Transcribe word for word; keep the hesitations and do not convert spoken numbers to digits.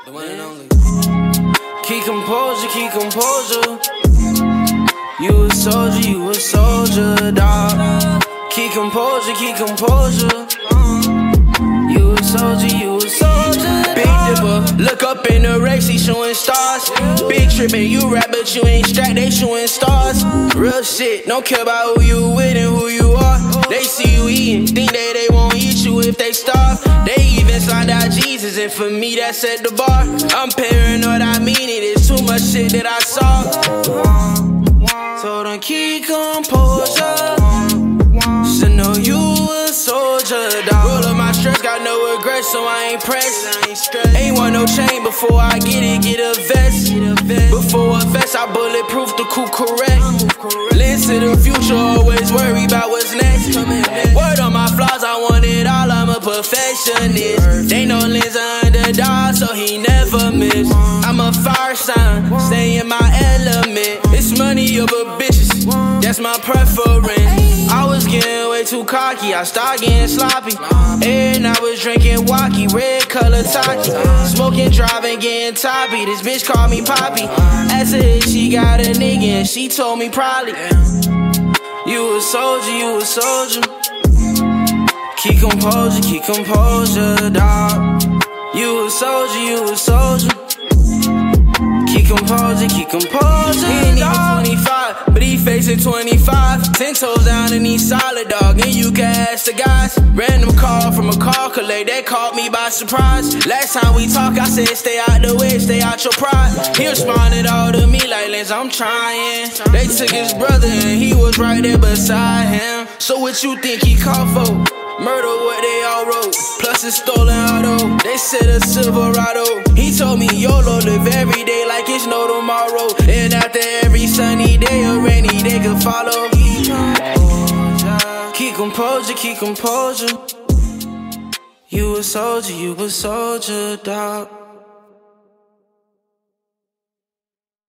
The one and only. Keep composure, keep composure. You a soldier, you a soldier, dog. Keep composure, keep composure. You a soldier, you a soldier. Big Dipper, look up in the race, he showing stars. Big trippin', you rap but you ain't strapped, they showing stars. Real shit, don't care about who you with and who you are. They see you eating, think that they won't eat you if they starve. They even slide out Jesus, and for me that's at the bar. I'm paranoid, I mean it, it's too much shit that I saw. So don't keep composure. Should know you a soldier, dog. Roll up my stress, got no regrets, so I ain't pressed. Ain't want no chain before I get it, get a vest. Before a vest, I bulletproof the coupe correct. Listen to the future, always worry about what's next. Word on my flaws, I want it all, I'm a perfectionist. They know Lynn's an underdog, so he never miss. I'm a fire sign, stay in my element. It's money over bitches, that's my preference. I was getting way too cocky, I started getting sloppy. And I was drinking walkie, red color Taki. Smoking, driving, getting toppy. This bitch called me Poppy. Asked her if she got a nigga and she told me probably. You a soldier, you a soldier. Keep composure, keep composure, dog. You a soldier, you a soldier. Keep composure, keep composure. He ain't even twenty-five, but he facing twenty-five. Ten toes down and he solid, dog. And you can ask the guys. Random call from a call collect, that caught me by surprise. Last time we talked, I said stay out the way, stay out your pride. He responded all to me like, Lens, I'm trying. They took his brother and he was right there beside him. So what you think he called for? Murder what they all wrote, plus a stolen auto. They said a Silverado. He told me YOLO, live every day like it's no tomorrow. And after every sunny day or rainy day could follow. Keep composure, keep composure. You a soldier, you a soldier, dog.